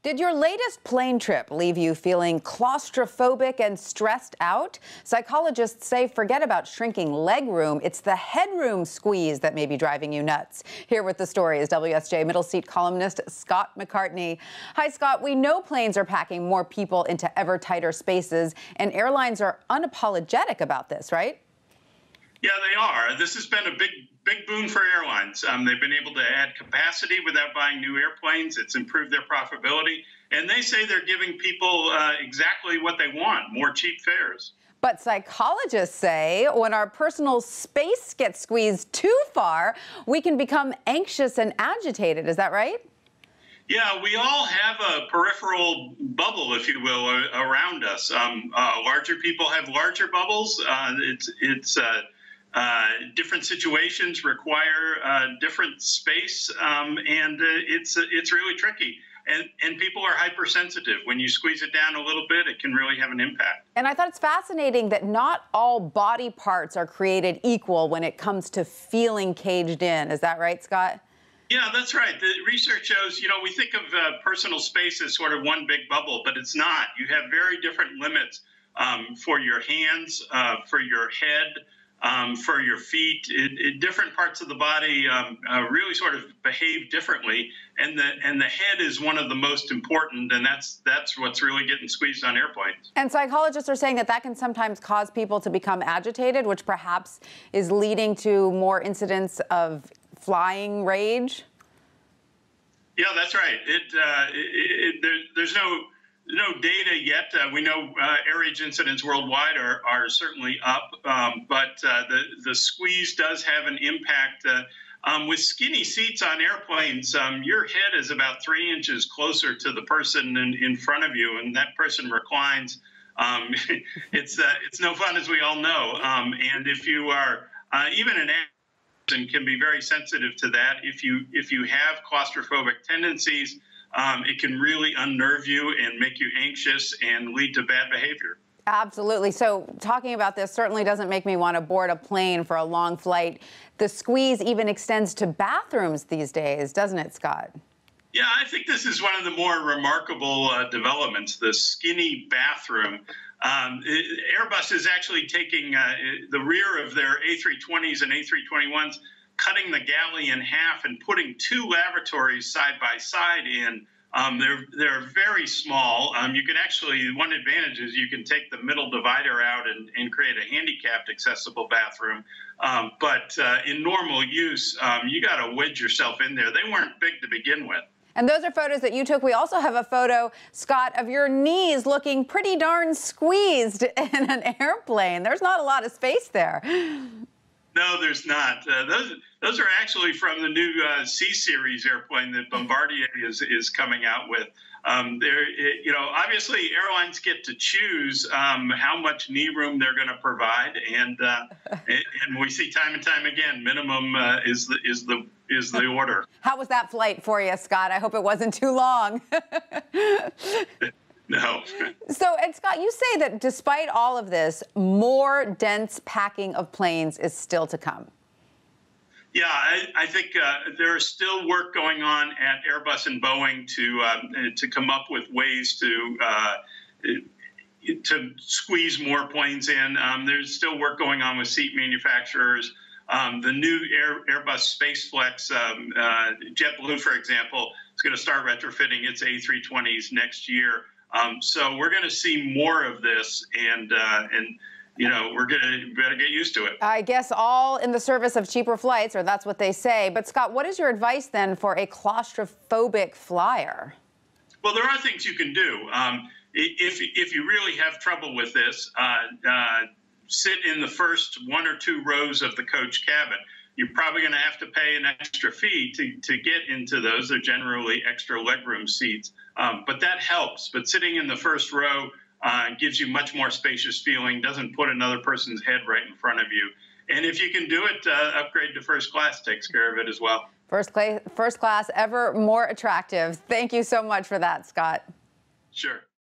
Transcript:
Did your latest plane trip leave you feeling claustrophobic and stressed out? Psychologists say forget about shrinking legroom. It's the headroom squeeze that may be driving you nuts. Here with the story is WSJ middle seat columnist Scott McCartney. Hi, Scott. We know planes are packing more people into ever tighter spaces, and airlines are unapologetic about this, right? Yeah, they are. This has been a big boon for airlines. They've been able to add capacity without buying new airplanes. It's improved their profitability. And they say they're giving people exactly what they want, more cheap fares. But psychologists say when our personal space gets squeezed too far, we can become anxious and agitated. Is that right? Yeah, we all have a peripheral bubble, if you will, around us. Larger people have larger bubbles. Different situations require different space, and it's really tricky. And people are hypersensitive. When you squeeze it down a little bit, it can really have an impact. And I thought it's fascinating that not all body parts are created equal when it comes to feeling caged in. Is that right, Scott? Yeah, that's right. The research shows, we think of personal space as sort of one big bubble, but it's not. You have very different limits for your hands, for your head, for your feet. Different parts of the body really sort of behave differently, and the head is one of the most important, and that's what's really getting squeezed on airplanes. And psychologists are saying that can sometimes cause people to become agitated, which perhaps is leading to more incidents of flying rage. Yeah, that's right. There's no data yet. We know air rage incidents worldwide are certainly up, but the squeeze does have an impact. With skinny seats on airplanes, your head is about 3 inches closer to the person in front of you, and that person reclines. It's no fun, as we all know. And if you are even an and can be very sensitive to that. If you have claustrophobic tendencies, it can really unnerve you and make you anxious and lead to bad behavior. Absolutely. So talking about this certainly doesn't make me want to board a plane for a long flight. The squeeze even extends to bathrooms these days, doesn't it, Scott? Yeah, I think this is one of the more remarkable developments, the skinny bathroom. Airbus is actually taking the rear of their A320s and A321s, cutting the galley in half and putting two lavatories side by side in. They're very small. You can actually, one advantage is you can take the middle divider out and create a handicapped accessible bathroom. But in normal use, you got to wedge yourself in there. They weren't big to begin with. And those are photos that you took. We also have a photo, Scott, of your knees looking pretty darn squeezed in an airplane. There's not a lot of space there. No, there's not. Those are actually from the new C-Series airplane that Bombardier is coming out with. Obviously airlines get to choose how much knee room they're going to provide, and we see time and time again, minimum is the order. How was that flight for you, Scott? I hope it wasn't too long. No. So, and Scott, you say that despite all of this, more dense packing of planes is still to come. Yeah, I think there is still work going on at Airbus and Boeing to come up with ways to squeeze more planes in. There's still work going on with seat manufacturers. The new Airbus SpaceFlex, JetBlue, for example, is going to start retrofitting its A320s next year. So we're going to see more of this, and we're better get used to it. I guess all in the service of cheaper flights, or that's what they say. But Scott, what is your advice then for a claustrophobic flyer? Well, there are things you can do. If you really have trouble with this, sit in the first 1 or 2 rows of the coach cabin. You're probably going to have to pay an extra fee to get into those. They're generally extra legroom seats, but that helps. But sitting in the first row gives you much more spacious feeling, doesn't put another person's head right in front of you. And if you can do it, upgrade to first class takes care of it as well. First class, ever more attractive. Thank you so much for that, Scott. Sure.